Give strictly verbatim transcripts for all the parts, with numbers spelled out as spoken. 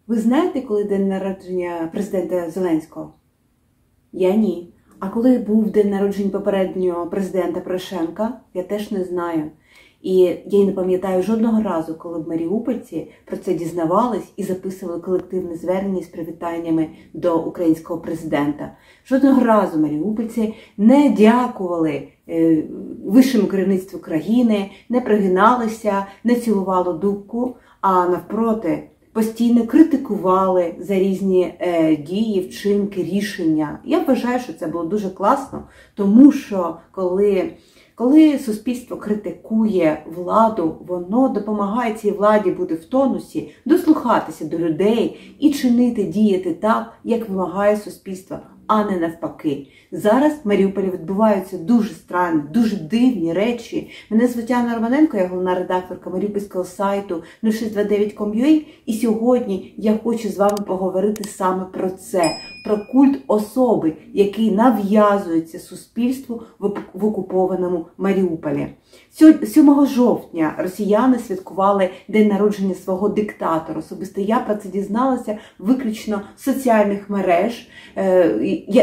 Ви знаєте, коли день народження президента Зеленського? Я ні. А коли був день народження попереднього президента Порошенка, я теж не знаю. І я й не пам'ятаю жодного разу, коли б маріупольці про це дізнавались і записували колективне звернення з привітаннями до українського президента. Жодного разу маріупольці не дякували е, вищому керівництву країни, не пригиналися, не цілували дубку, а навпроти постійно критикували за різні е, дії, вчинки, рішення. Я вважаю, що це було дуже класно, тому що коли... Коли суспільство критикує владу, воно допомагає цій владі бути в тонусі, дослухатися до людей і чинити, діяти так, як вимагає суспільство, а не навпаки. Зараз в Маріуполі відбуваються дуже странні, дуже дивні речі. Мене звуть Анна Романенко, я головна редакторка маріупольського сайту нуль шість два дев'ять крапка ком крапка ю а, і сьогодні я хочу з вами поговорити саме про це, про культ особи, який нав'язується суспільству в окупованому Маріуполі. сьомого жовтня росіяни святкували день народження свого диктатора. Особисто я про це дізналася виключно з соціальних мереж. Я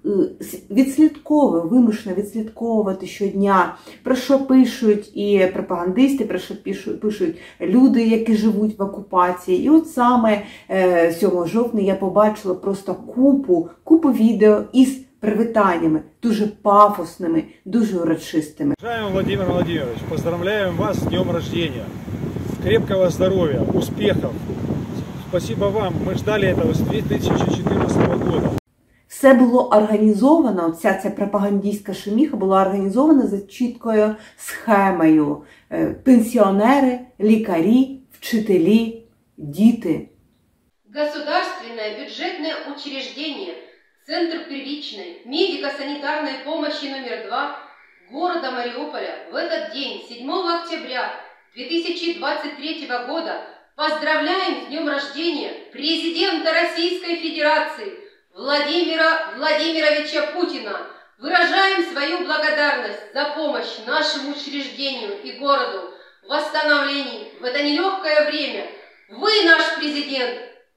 відслідковую, вимушено відслідковувати щодня, про що пишуть і пропагандисти, про що пишуть люди, які живуть в окупації. І от саме сьомого жовтня я побачила просто купу, купу відео із привітаннями, дуже пафосними, дуже урочистими. Уважаемый Владимир Владимирович, поздравляем вас с днем рождения. Крепкого здоровья, успехов. Спасибо вам, мы ждали этого с дві тисячі чотирнадцятого года. Все було організовано, вся ця пропагандистська шуміха була організована за чіткою схемою. Пенсіонери, лікарі, вчителі, діти. Государственное бюджетное учреждение, Центр первичной медико-санитарной помощи номер два города Мариуполя в этот день, седьмого октября две тысячи двадцать третьего года, поздравляем с днем рождения президента Российской Федерации Владимира Владимировича Путина. Выражаем свою благодарность за помощь нашему учреждению и городу в восстановлении в это нелегкое время. Вы наш президент.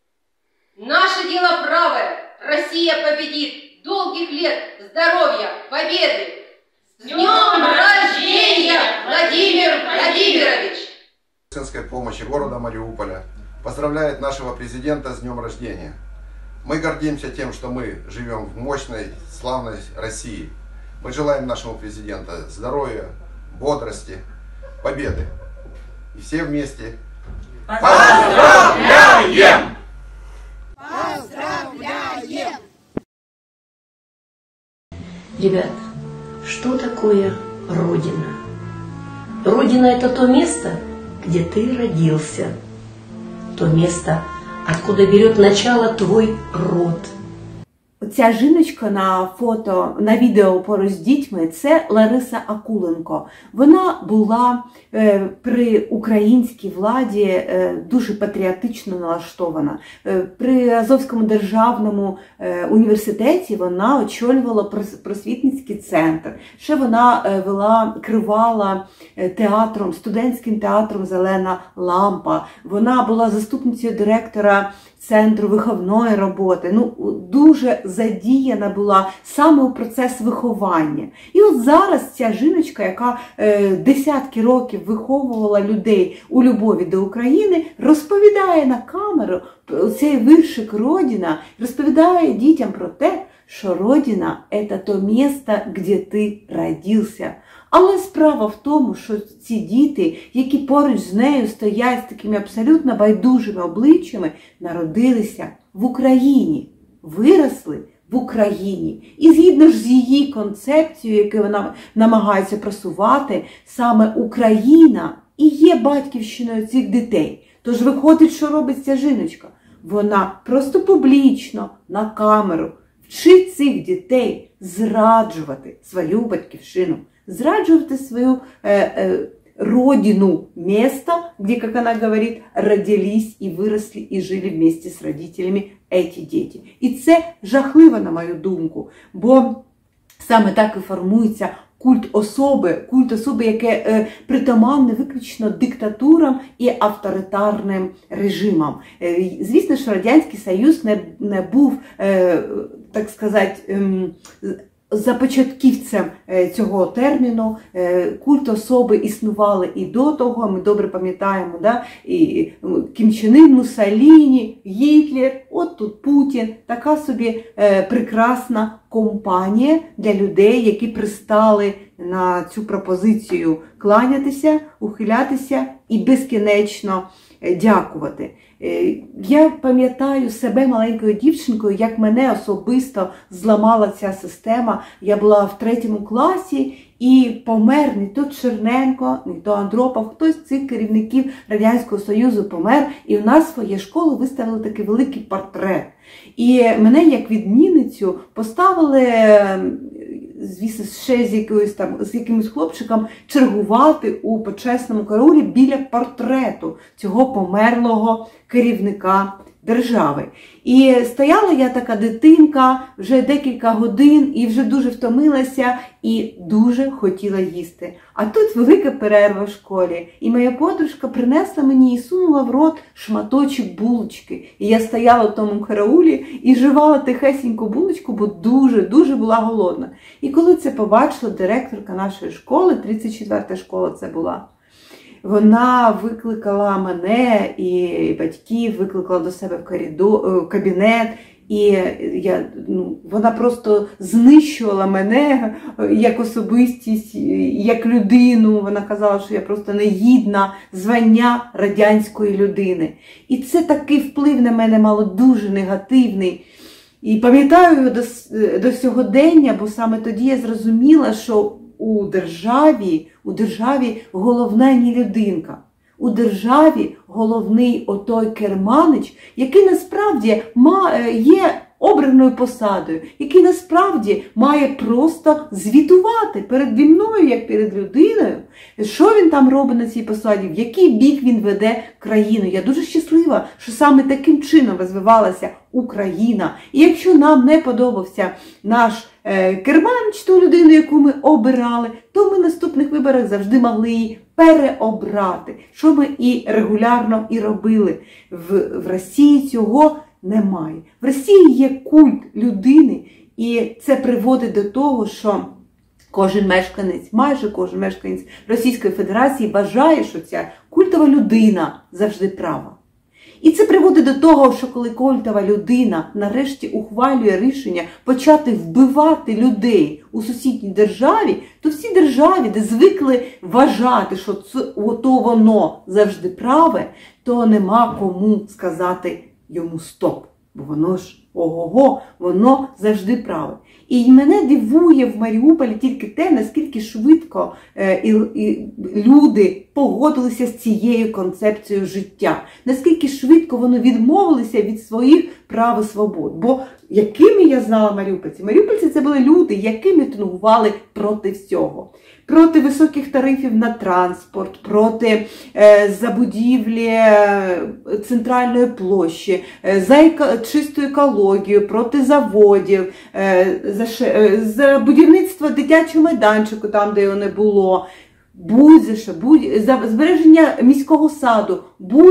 Наше дело правое. Россия победит. Долгих лет, здоровья, победы. С днем рождения, Владимир Владимирович! Медицинской помощи города Мариуполя поздравляет нашего президента с днем рождения. Мы гордимся тем, что мы живем в мощной, славной России. Мы желаем нашему президенту здоровья, бодрости, победы. И все вместе поздравляем! Поздравляем! Ребят, что такое Родина? Родина – это то место, где ты родился. То место, откуда берет начало твой род. Оця жіночка на фото, на відео поруч з дітьми – це Лариса Акуленко. Вона була е, при українській владі е, дуже патріотично налаштована. Е, при Азовському державному е, університеті вона очолювала просвітницький центр. Ще вона е, вела, керувала театром, студентським театром «Зелена лампа». Вона була заступницею директора Центру виховної роботи. Ну, дуже задіяна була саме у процес виховання. І от зараз ця жіночка, яка е, десятки років виховувала людей у любові до України, розповідає на камеру цей віршик «Родина», розповідає дітям про те, що Родина – це то місце, де ти родився. Але справа в тому, що ці діти, які поруч з нею стоять з такими абсолютно байдужими обличчями, народилися в Україні, виросли в Україні. І згідно ж з її концепцією, яку вона намагається просувати, саме Україна і є батьківщиною цих дітей. Тож виходить, що робить ця жіночка? Вона просто публічно на камеру вчить цих дітей зраджувати свою батьківщину, зраджувати свою э, э, родину, место, где, как она говорит, родились и выросли и жили вместе с родителями эти дети. І це жахливо, на мою думку, бо саме так і формується культ особи, культ особи, яке е, притаманне виключно диктатурам і авторитарним режимам. Е, звісно, що Радянський Союз не, не був, е, так сказати, е, започатківцем цього терміну. Культ особи існували і до того, ми добре пам'ятаємо, да? І Кім Чен Ін, Муссоліні, Гітлер, от тут Путін, така собі прекрасна компанія для людей, які пристали на цю пропозицію кланятися, ухилятися і безкінечно дякувати. Я пам'ятаю себе маленькою дівчинкою, як мене особисто зламала ця система. Я була в третьому класі і помер не то Черненко, не то Андропов, хтось з цих керівників Радянського Союзу помер. І у нас в своїй школі виставили такий великий портрет. І мене як відмінницю поставили, звісно, ще з, якоюсь там, з якимось хлопчиком чергувати у почесному караулі біля портрету цього померлого керівника держави. І стояла я така дитинка вже декілька годин і вже дуже втомилася і дуже хотіла їсти. А тут велика перерва в школі. І моя подружка принесла мені і сунула в рот шматочок булочки. І я стояла в тому караулі і жувала тихесеньку булочку, бо дуже-дуже була голодна. І коли це побачила директорка нашої школи, тридцять четверта школа це була, вона викликала мене і батьків, викликала до себе в коридор, в кабінет, і я, ну, вона просто знищувала мене як особистість, як людину. Вона казала, що я просто негідна звання радянської людини. І це такий вплив на мене мало дуже негативний. І пам'ятаю до, до сьогодення, бо саме тоді я зрозуміла, що у державі, у державі головна не людинка. У державі головний отой керманич, який насправді є обраною посадою, який насправді має просто звітувати переді мною, як перед людиною, що він там робить на цій посаді, в який бік він веде країну. Я дуже щаслива, що саме таким чином розвивалася Україна. І якщо нам не подобався наш е, керманич, ту людину, яку ми обирали, то ми в наступних виборах завжди могли її переобрати, що ми і регулярно і робили. В, в Росії цього немає. В Росії є культ людини, і це приводить до того, що кожен мешканець, майже кожен мешканець Російської Федерації вважає, що ця культова людина завжди права. І це приводить до того, що коли культова людина нарешті ухвалює рішення почати вбивати людей у сусідній державі, то в цій державі, де звикли вважати, що це, ото воно завжди праве, то нема кому сказати йому стоп. Бо воно ж, ого-го, воно завжди праве. І мене дивує в Маріуполі тільки те, наскільки швидко е, і, і люди погодилися з цією концепцією життя. Наскільки швидко вони відмовилися від своїх прав і свобод. Бо якими я знала маріупольці? Маріупольці це були люди, які мітингували проти всього. Проти високих тарифів на транспорт, проти е, забудівлі е, центральної площі, е, за еко, чисту екологію, проти заводів, е, за, е, за будівництво дитячого майданчику там, де його не було, будь-за що, будь, за збереження міського саду,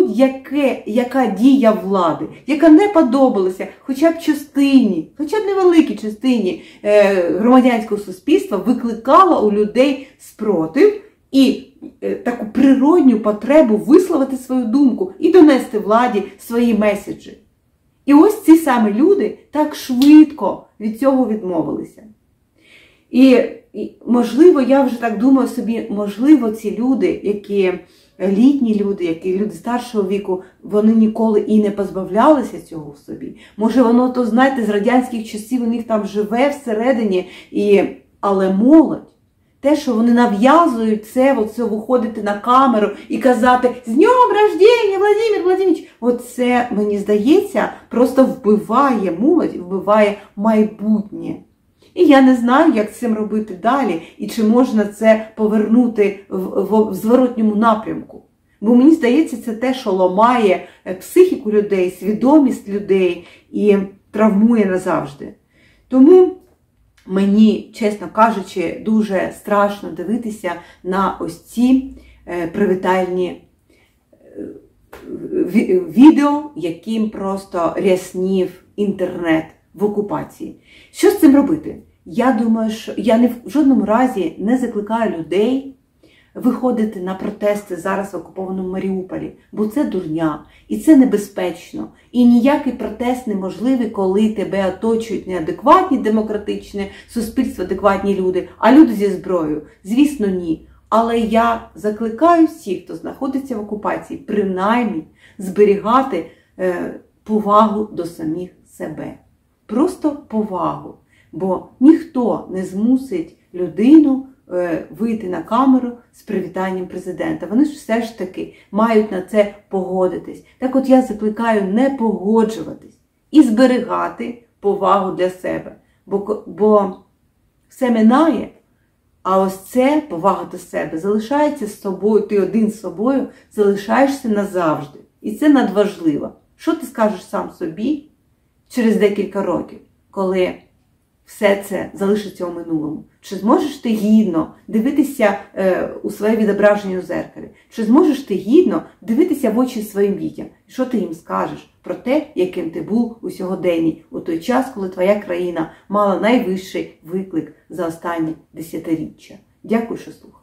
будь-яка дія влади, яка не подобалася хоча б частині, хоча б невеликій частині е, громадянського суспільства, викликала у людей спротив і е, таку природню потребу висловити свою думку і донести владі свої меседжі. І ось ці самі люди так швидко від цього відмовилися. І, і можливо, я вже так думаю собі, можливо, ці люди, які літні люди, які люди старшого віку, вони ніколи і не позбавлялися цього в собі. Може, воно, то, знаєте, з радянських часів у них там живе всередині, і... але молодь, те, що вони нав'язують це, оце виходити на камеру і казати «З днем рождения, Владимир Владимирович!» Оце, мені здається, просто вбиває молодь, вбиває майбутнє. І я не знаю, як з цим робити далі, і чи можна це повернути в, в, в зворотньому напрямку. Бо мені здається, це те, що ламає психіку людей, свідомість людей і травмує назавжди. Тому Мені, чесно кажучи, дуже страшно дивитися на ось ці привітальні відео, яким просто ряснів інтернет в окупації. Що з цим робити? Я думаю, що я не в жодному разі не закликаю людей виходити на протести зараз в окупованому Маріуполі, бо це дурня, і це небезпечно. І ніякий протест неможливий, коли тебе оточують неадекватні демократичне суспільство, адекватні люди, а люди зі зброєю. Звісно, ні. Але я закликаю всіх, хто знаходиться в окупації, принаймні зберігати е, повагу до самих себе. Просто повагу. Бо ніхто не змусить людину е, вийти на камеру з привітанням президента. Вони ж все ж таки мають на це погодитись. Так от я закликаю не погоджуватись і зберігати повагу для себе. Бо, бо все минає. А ось це, повага до себе, залишається з собою, ти один з собою залишаєшся назавжди. І це надважливо. Що ти скажеш сам собі через декілька років, коли все це залишиться у минулому? Чи зможеш ти гідно дивитися е, у своє відображення у зеркалі? Чи зможеш ти гідно дивитися в очі своїм дітям? І що ти їм скажеш про те, яким ти був у сьогоденні, у той час, коли твоя країна мала найвищий виклик за останні десятиріччя? Дякую, що слухали.